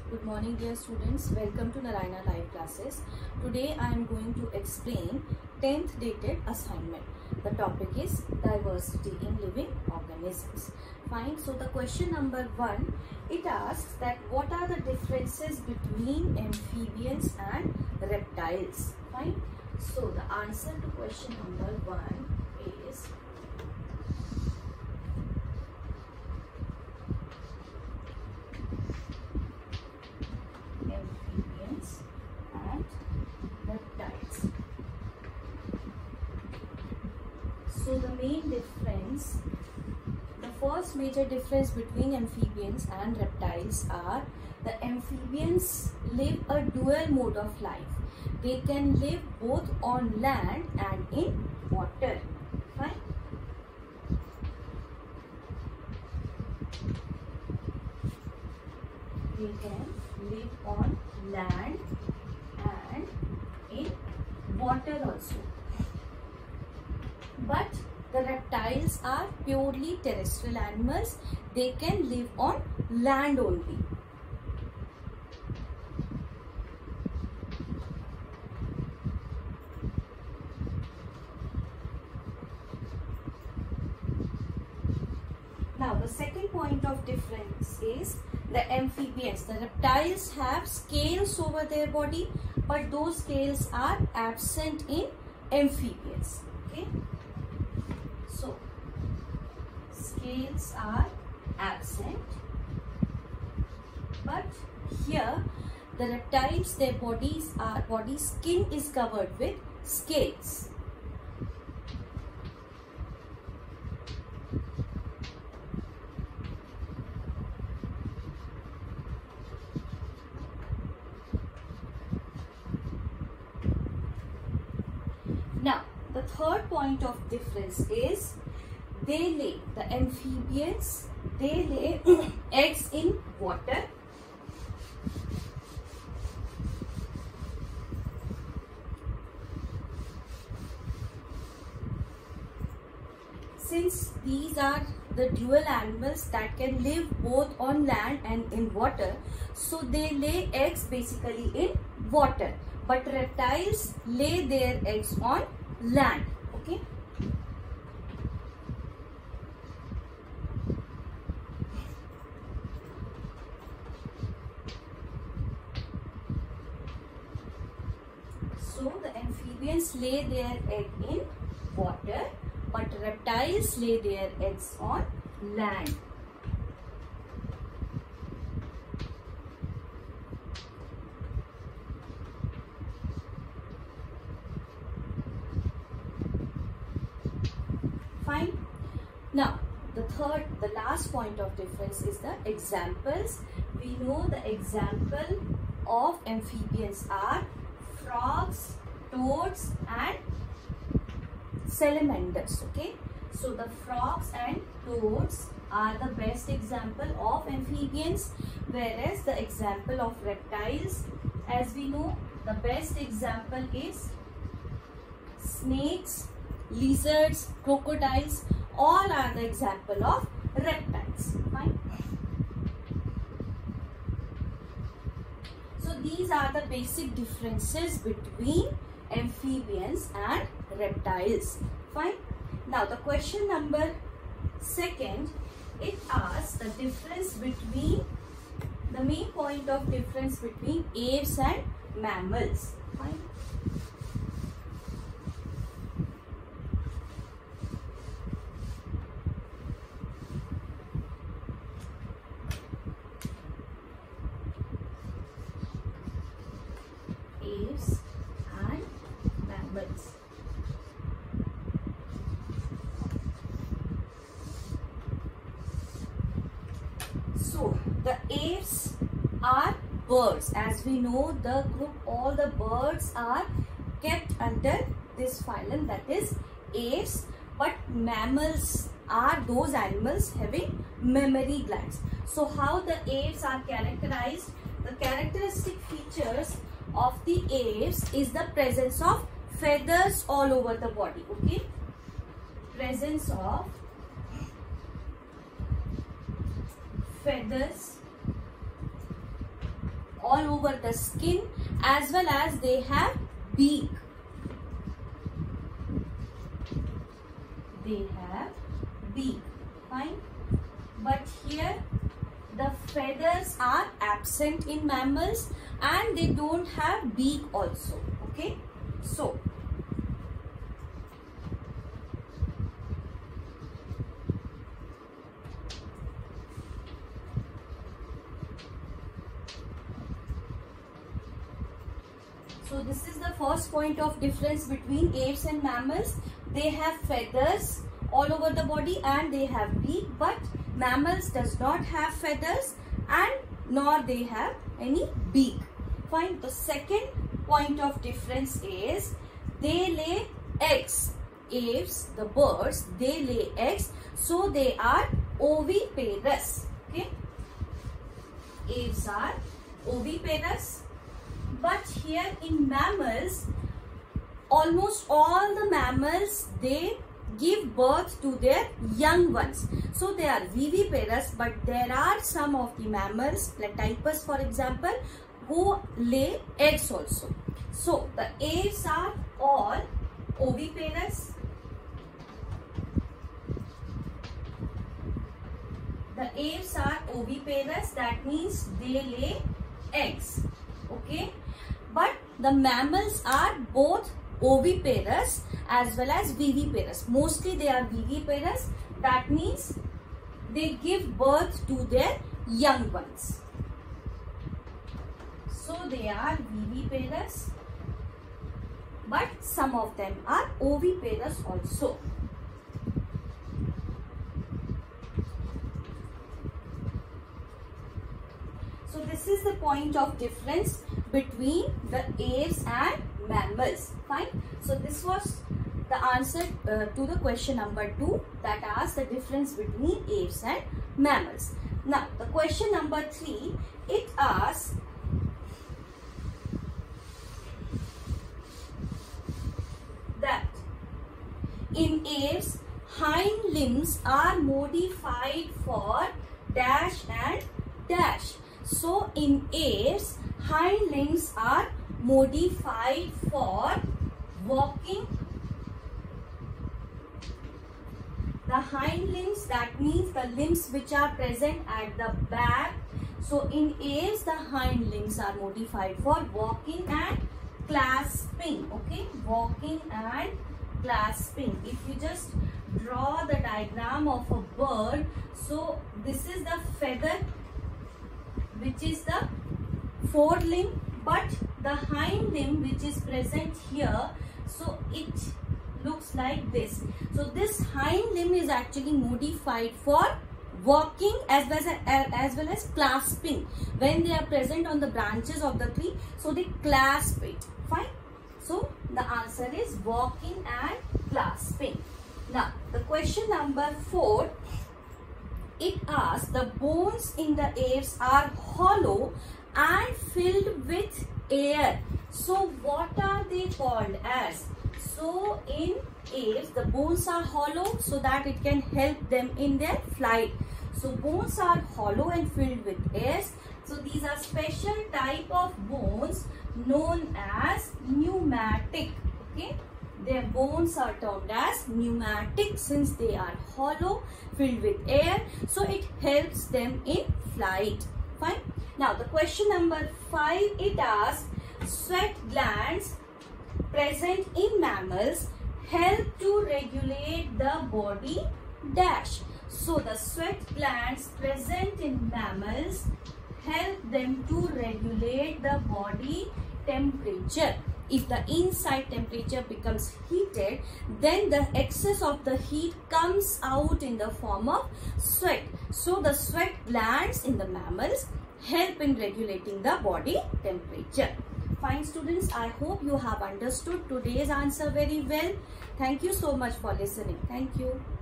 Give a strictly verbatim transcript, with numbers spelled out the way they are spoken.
Good morning dear students, welcome to Narayana live classes. Today I am going to explain tenth dated assignment. The topic is diversity in living organisms. Fine, so the question number one, it asks that what are the differences between amphibians and reptiles. Fine, so the answer to question number one is amphibians and reptiles. So the main difference, the first major difference between amphibians and reptiles are the amphibians live a dual mode of life. They can live both on land and in water. Fine. They can live on land and in water also. But the reptiles are purely terrestrial animals. They can live on land only. Now the second point of difference is the amphibians. The reptiles have scales over their body, but those scales are absent in amphibians. Okay. So scales are absent, but here the reptiles, their bodies are body skin is covered with scales. Now, the third point of difference is they lay, the amphibians, they lay eggs in water. Since these are the dual animals that can live both on land and in water, so they lay eggs basically in water. But reptiles lay their eggs on land. Okay. So the amphibians lay their egg in water, but reptiles lay their eggs on land. Fine. Now, the third, the last point of difference is the examples. We know the example of amphibians are frogs, toads and salamanders. Okay. So, the frogs and toads are the best example of amphibians, whereas the example of reptiles, as we know, the best example is snakes, lizards, crocodiles, all are the example of reptiles. Fine. So these are the basic differences between amphibians and reptiles. Fine. Now the question number second, it asks the difference between, the main point of difference between aves and mammals. Fine. Aves and mammals. So the aves are birds. As we know, the group, all the birds are kept under this phylum, that is aves, but mammals are those animals having mammary glands. So how the aves are characterized? The characteristic features of the aves is the presence of feathers all over the body. Okay, presence of feathers all over the skin, as well as they have beak. They have beak. Fine. But here the feathers are absent in mammals and they don't have beak also. Okay. So So this is the first point of difference between apes and mammals. They have feathers all over the body and they have beak, but mammals does not have feathers and nor they have any beak. Fine. The second point of difference is they lay eggs. Apes, the birds, they lay eggs, so they are oviparous. Okay. Apes are oviparous. But here in mammals, almost all the mammals, they give birth to their young ones. So they are viviparous, but there are some of the mammals, platypus for example, who lay eggs also. So the apes are all oviparous. The apes are oviparous, that means they lay eggs. Okay. But the mammals are both oviparous as well as viviparous. Mostly they are viviparous. That means they give birth to their young ones. So they are viviparous, but some of them are oviparous also. So this is the point of difference between the apes and mammals. Fine. So this was the answer uh, to the question number two, that asks the difference between apes and mammals. Now the question number three, it asks that in apes hind limbs are modified for dash and dash. So in apes, hind limbs are modified for walking. The hind limbs, that means the limbs which are present at the back. So in apes, the hind limbs are modified for walking and clasping. Okay, walking and clasping. If you just draw the diagram of a bird, so this is the feather, which is the forelimb, but the hind limb which is present here, so it looks like this. So this hind limb is actually modified for walking as well as, as well as clasping. When they are present on the branches of the tree, so they clasp it. Fine. So the answer is walking and clasping. Now the question number four, it asks the bones in the apes are hollow and filled with air. So what are they called as? So in apes, the bones are hollow so that it can help them in their flight. So bones are hollow and filled with air. So these are special type of bones known as pneumatic. Okay. Their bones are termed as pneumatic since they are hollow, filled with air. So it helps them in flight. Fine. Now the question number five, it asks sweat glands present in mammals help to regulate the body dash. So the sweat glands present in mammals help them to regulate the body temperature. If the inside temperature becomes heated, then the excess of the heat comes out in the form of sweat. So the sweat glands in the mammals help in regulating the body temperature. Fine students, I hope you have understood today's answer very well. Thank you so much for listening. Thank you.